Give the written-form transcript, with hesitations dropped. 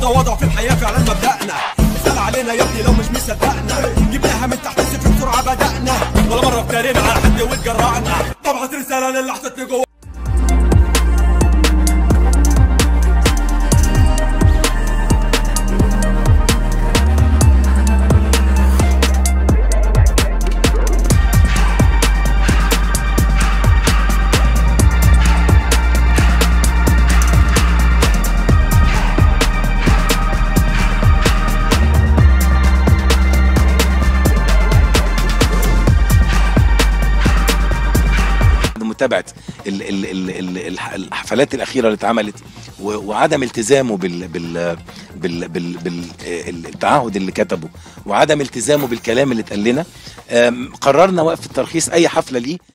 التواضع في الحياه فعلا مبدأنا. اسال علينا يا ابني لو مش مصدقنا، جبناها من تحت الصفر بسرعه بدأنا، ولا مره افترينا على حد واتجرأنا. طبعت رساله للي حطتني جوه. متابعه الحفلات الاخيره اللي اتعملت وعدم التزامه بالتعهد اللي كتبه وعدم التزامه بالكلام اللي اتقال لنا، قررنا وقف الترخيص اي حفله ليه